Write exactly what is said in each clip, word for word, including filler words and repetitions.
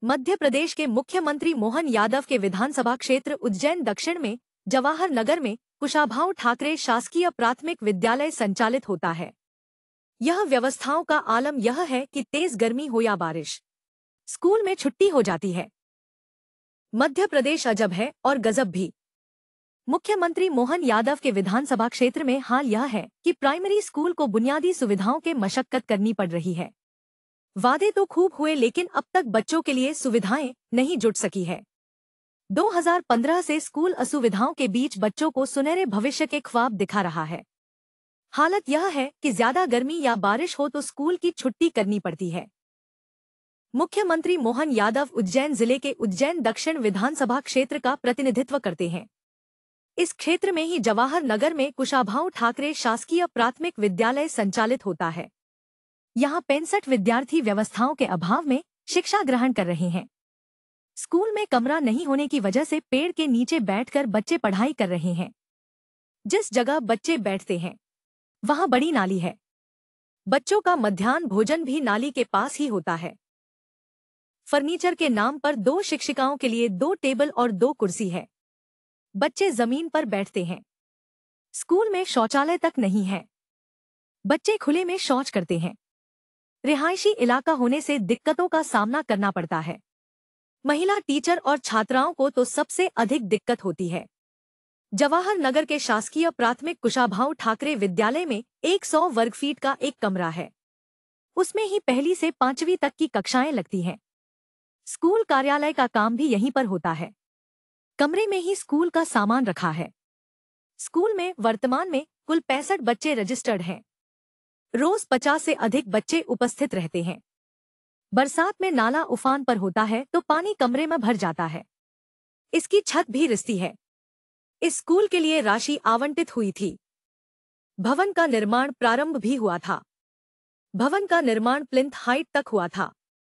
मध्य प्रदेश के मुख्यमंत्री मोहन यादव के विधानसभा क्षेत्र उज्जैन दक्षिण में जवाहर नगर में कुशाभाऊ ठाकरे शासकीय प्राथमिक विद्यालय संचालित होता है। यह व्यवस्थाओं का आलम यह है कि तेज गर्मी हो या बारिश, स्कूल में छुट्टी हो जाती है। मध्य प्रदेश अजब है और गजब भी। मुख्यमंत्री मोहन यादव के विधानसभा क्षेत्र में हाल यह है कि प्राइमरी स्कूल को बुनियादी सुविधाओं के मशक्कत करनी पड़ रही है। वादे तो खूब हुए लेकिन अब तक बच्चों के लिए सुविधाएं नहीं जुट सकी है। दो हज़ार पंद्रह से स्कूल असुविधाओं के बीच बच्चों को सुनहरे भविष्य के ख्वाब दिखा रहा है। हालत यह है कि ज्यादा गर्मी या बारिश हो तो स्कूल की छुट्टी करनी पड़ती है। मुख्यमंत्री मोहन यादव उज्जैन जिले के उज्जैन दक्षिण विधानसभा क्षेत्र का प्रतिनिधित्व करते हैं। इस क्षेत्र में ही जवाहर नगर में कुशाभाऊ ठाकरे शासकीय प्राथमिक विद्यालय संचालित होता है। यहाँ पैंसठ विद्यार्थी व्यवस्थाओं के अभाव में शिक्षा ग्रहण कर रहे हैं। स्कूल में कमरा नहीं होने की वजह से पेड़ के नीचे बैठकर बच्चे पढ़ाई कर रहे हैं। जिस जगह बच्चे बैठते हैं वहां बड़ी नाली है। बच्चों का मध्याह्न भोजन भी नाली के पास ही होता है। फर्नीचर के नाम पर दो शिक्षिकाओं के लिए दो टेबल और दो कुर्सी है। बच्चे जमीन पर बैठते हैं। स्कूल में शौचालय तक नहीं है। बच्चे खुले में शौच करते हैं। रिहायशी इलाका होने से दिक्कतों का सामना करना पड़ता है। महिला टीचर और छात्राओं को तो सबसे अधिक दिक्कत होती है। जवाहर नगर के शासकीय प्राथमिक कुशाभाऊ ठाकरे विद्यालय में सौ वर्ग फीट का एक कमरा है। उसमें ही पहली से पांचवी तक की कक्षाएं लगती हैं। स्कूल कार्यालय का काम भी यहीं पर होता है। कमरे में ही स्कूल का सामान रखा है। स्कूल में वर्तमान में कुल पैंसठ बच्चे रजिस्टर्ड हैं। रोज पचास से अधिक बच्चे उपस्थित रहते हैं। बरसात में नाला उफान पर होता है तो पानी कमरे में भर जाता है। इसकी छत भी रिसती है। इस स्कूल के लिए राशि आवंटित हुई थी। भवन का निर्माण प्रारंभ भी हुआ था। भवन का निर्माण प्लिंथ हाइट तक हुआ था।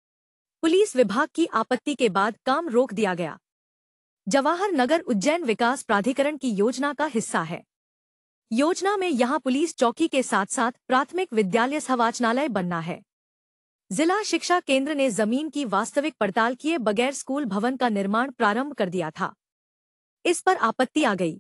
पुलिस विभाग की आपत्ति के बाद काम रोक दिया गया। जवाहर नगर उज्जैन विकास प्राधिकरण की योजना का हिस्सा है। योजना में यहां पुलिस चौकी के साथ साथ प्राथमिक विद्यालय सवाचनालय बनना है। जिला शिक्षा केंद्र ने जमीन की वास्तविक पड़ताल किए बगैर स्कूल भवन का निर्माण प्रारंभ कर दिया था। इस पर आपत्ति आ गई।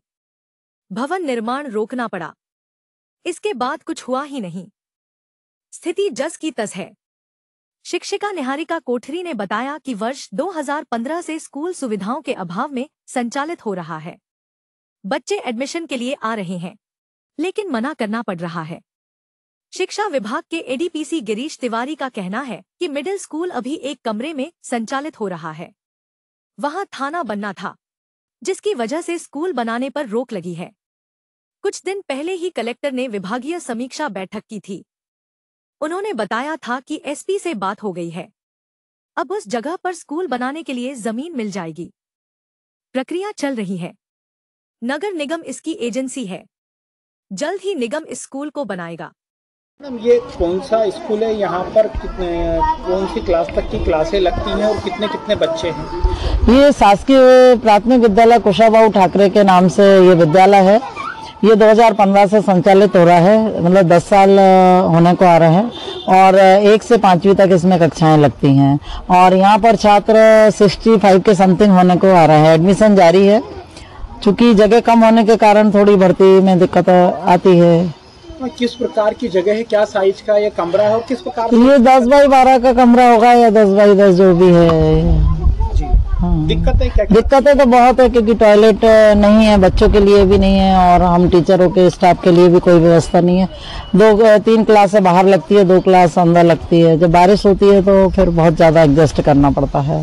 भवन निर्माण रोकना पड़ा। इसके बाद कुछ हुआ ही नहीं। स्थिति जस की तस है। शिक्षिका निहारिका कोठरी ने बताया कि वर्ष दो हज़ार पंद्रह से स्कूल सुविधाओं के अभाव में संचालित हो रहा है। बच्चे एडमिशन के लिए आ रहे हैं लेकिन मना करना पड़ रहा है। शिक्षा विभाग के एडीपीसी गिरीश तिवारी का कहना है कि मिडिल स्कूल अभी एक कमरे में संचालित हो रहा है। वहां थाना बनना था जिसकी वजह से स्कूल बनाने पर रोक लगी है। कुछ दिन पहले ही कलेक्टर ने विभागीय समीक्षा बैठक की थी। उन्होंने बताया था कि एसपी से बात हो गई है। अब उस जगह पर स्कूल बनाने के लिए जमीन मिल जाएगी। प्रक्रिया चल रही है। नगर निगम इसकी एजेंसी है। जल्द ही निगम इस स्कूल को बनाएगा। मैम, ये कौन सा स्कूल है? यहाँ पर कितने कौन सी क्लास तक की क्लासें लगती हैं और कितने कितने बच्चे हैं? ये शासकीय प्राथमिक विद्यालय कुशाभाऊ ठाकरे के नाम से ये विद्यालय है। ये दो हज़ार पंद्रह से संचालित हो रहा है, मतलब दस साल होने को आ रहे हैं और एक से पांचवी तक इसमें कक्षाएं लगती हैं और यहाँ पर छात्र पैंसठ के समथिंग होने को आ रहे हैं। एडमिशन जारी है। चूँकि जगह कम होने के कारण थोड़ी भर्ती में दिक्कत आती है। किस प्रकार की जगह है? क्या साइज का ये कमरा है और किस प्रकार? ये दस बाई बारह का कमरा होगा या दस बाई दस जो भी है। जी। हाँ। दिक्कतें क्या क्या? दिक्कतें तो बहुत है क्योंकि टॉयलेट नहीं है, बच्चों के लिए भी नहीं है और हम टीचरों के स्टाफ के लिए भी कोई व्यवस्था नहीं है। दो तीन क्लासें बाहर लगती है, दो क्लास अंदर लगती है। जब बारिश होती है तो फिर बहुत ज़्यादा एडजस्ट करना पड़ता है।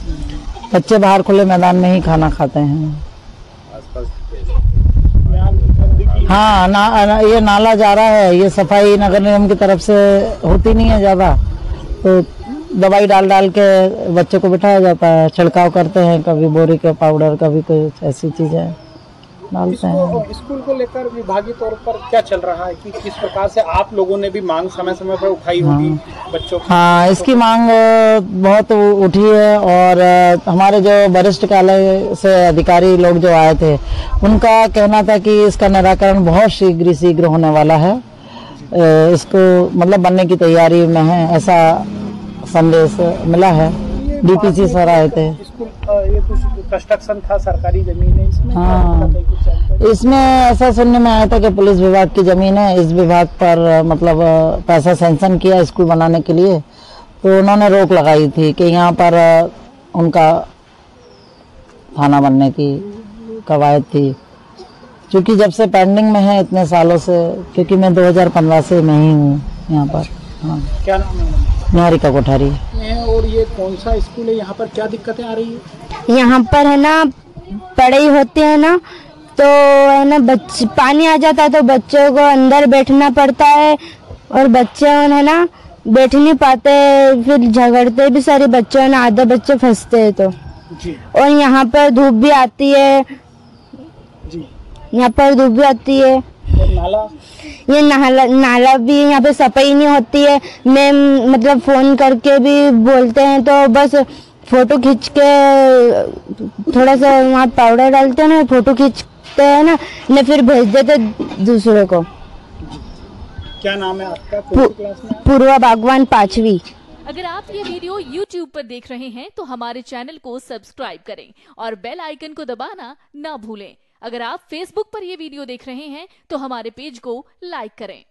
बच्चे बाहर खुले मैदान में ही खाना खाते हैं। हाँ ना, ना, ये नाला जा रहा है। ये सफाई नगर निगम की तरफ से होती नहीं है ज़्यादा, तो दवाई डाल डाल के बच्चों को बिठाया जाता है। छिड़काव करते हैं, कभी बोरी के पाउडर, कभी कुछ ऐसी चीज़ें डालते हैं। स्कूल को लेकर विभागीय तौर पर क्या चल रहा है कि किस प्रकार से आप लोगों ने भी मांग समय समय पर उठाई होगी? हाँ, बच्चों की? हाँ, इसकी मांग बहुत उठी है और हमारे जो वरिष्ठ कार्यालय से अधिकारी लोग जो आए थे उनका कहना था कि इसका निराकरण बहुत शीघ्र शीघ्र होने वाला है। इसको मतलब बनने की तैयारी में है, ऐसा संदेश मिला है। डीपीसी सर आए थे। स्कूल ये कुछ कंस्ट्रक्शन था, सरकारी जमीन है इसमें? हाँ, इसमें ऐसा सुनने में आया था कि पुलिस विभाग की जमीन है, इस विभाग पर मतलब पैसा सैंक्शन किया स्कूल बनाने के लिए, तो उन्होंने रोक लगाई थी कि यहाँ पर उनका थाना बनने की कवायद थी। क्योंकि जब से पेंडिंग में है इतने सालों से, क्योंकि मैं दो हज़ार पंद्रह से मैं ही हूँ यहाँ पर। हाँ। क्या नाम है? निहारिका कोठारी। और ये कौन सा स्कूल है? यहाँ पर क्या दिक्कतें आ रही है? यहाँ पर है ना पढ़ाई होती है ना, तो है ना बच्चे पानी आ जाता है तो बच्चों को अंदर बैठना पड़ता है और बच्चे है ना बैठ नहीं पाते, फिर झगड़ते भी सारे बच्चे ना, आधे बच्चे फंसते हैं तो जी। और यहाँ पर धूप भी आती है जी, यहाँ पर धूप भी आती है। और नाला, ये नाला नाला भी यहाँ पे सफाई नहीं होती है। मैं मतलब फोन करके भी बोलते हैं तो बस फोटो खींच के थोड़ा सा वहाँ पाउडर डालते हैं ना, फोटो खींचते हैं ना, न फिर भेज देते दूसरे को। क्या नाम है आपका? कौन सी क्लास में? पूर्वा बागवान पांचवी। अगर आप ये वीडियो YouTube पर देख रहे हैं तो हमारे चैनल को सब्सक्राइब करें और बेल आइकन को दबाना ना भूलें। अगर आप Facebook पर ये वीडियो देख रहे हैं तो हमारे पेज को लाइक करें।